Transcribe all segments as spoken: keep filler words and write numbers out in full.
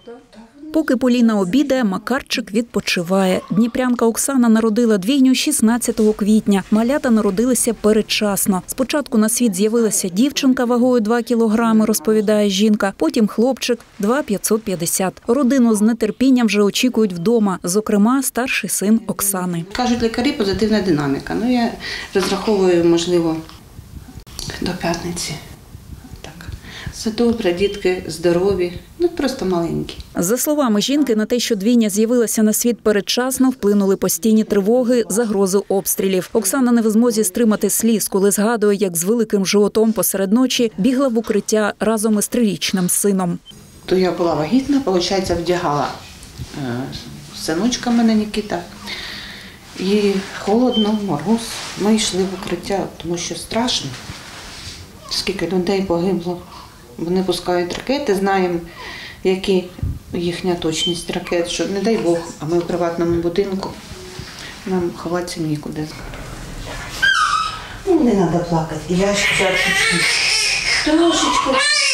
Поки Поліна обідає, Макарчик відпочиває. Дніпрянка Оксана народила двійню шістнадцятого квітня. Малята народилися передчасно. Спочатку на світ з'явилася дівчинка вагою два кілограми, розповідає жінка. Потім хлопчик – два п'ятсот п'ятдесят. Родину з нетерпінням вже очікують вдома. Зокрема, старший син Оксани. Кажуть лікарі, позитивна динаміка. Ну, я розраховую, можливо, до п'ятниці. Все добре, дітки здорові, ну просто маленькі. За словами жінки, на те, що двійня з'явилася на світ передчасно, вплинули постійні тривоги, загрози обстрілів. Оксана не в змозі стримати сліз, коли згадує, як з великим животом посеред ночі бігла в укриття разом із трирічним сином. То я була вагітна, виходить, вдягала синочка мене Нікіта. І холодно, мороз. Ми йшли в укриття, тому що страшно. Скільки людей погибло. Вони пускають ракети, знаємо, які їхня точність ракет, що не дай Бог, а ми в приватному будинку, нам ховатися нікуди. Ну, не треба плакати, я ж трошечки.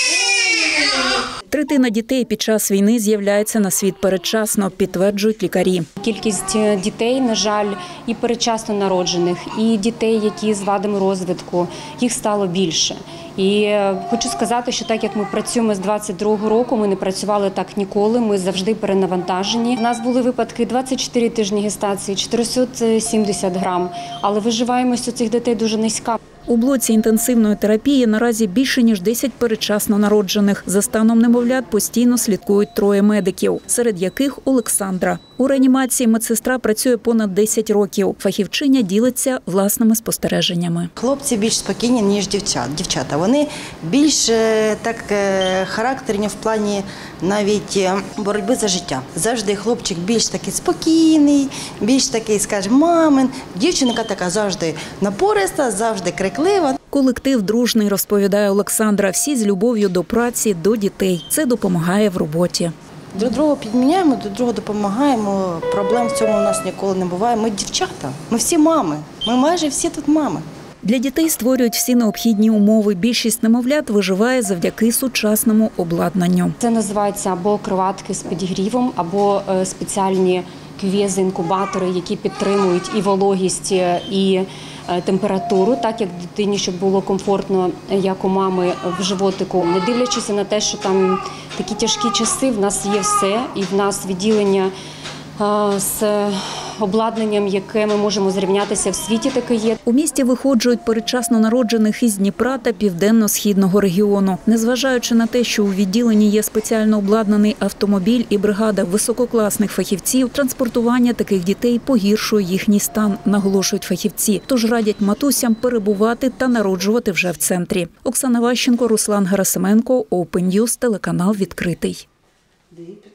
Третина дітей під час війни з'являється на світ передчасно, підтверджують лікарі. Кількість дітей, на жаль, і передчасно народжених, і дітей, які з вадами розвитку, їх стало більше. І хочу сказати, що так як ми працюємо з двадцять другого року, ми не працювали так ніколи, ми завжди перенавантажені. У нас були випадки двадцять чотири тижні гестації, чотириста сімдесят грам, але виживаємость у цих дітей дуже низька. У блоці інтенсивної терапії наразі більше, ніж десять передчасно народжених. За станом немовлят постійно слідкують троє медиків, серед яких Олександра. У реанімації медсестра працює понад десять років. Фахівчиня ділиться власними спостереженнями. Хлопці більш спокійні, ніж дівчат. дівчата. Вони більш так характерні в плані навіть боротьби за життя. Завжди хлопчик більш такий спокійний, більш такий, скажімо, мамин. Дівчинка така завжди напориста, завжди криклива. Колектив дружний, розповідає Олександра. Всі з любов'ю до праці, до дітей. Це допомагає в роботі. Друг друга підміняємо, друг другу допомагаємо. Проблем в цьому у нас ніколи не буває. Ми дівчата, ми всі мами, ми майже всі тут мами. Для дітей створюють всі необхідні умови. Більшість немовлят виживає завдяки сучасному обладнанню. Це називається або кроватки з підігрівом, або спеціальні кювези-інкубатори, які підтримують і вологість, і температуру, так як дитині, щоб було комфортно, як у мами в животику. Не дивлячись на те, що там такі тяжкі часи, в нас є все, і в нас відділення з обладнанням, яке ми можемо зрівнятися в світі, таке є. У місті виходжують передчасно народжених із Дніпра та південно-східного регіону. Незважаючи на те, що у відділенні є спеціально обладнаний автомобіль і бригада висококласних фахівців, транспортування таких дітей погіршує їхній стан, наголошують фахівці. Тож радять матусям перебувати та народжувати вже в центрі. Оксана Ващенко, Руслан Герасименко, Open News, телеканал «Відкритий».